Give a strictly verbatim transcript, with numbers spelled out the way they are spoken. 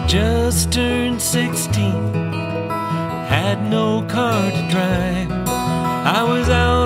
just turned sixteen, had no car to drive. I was out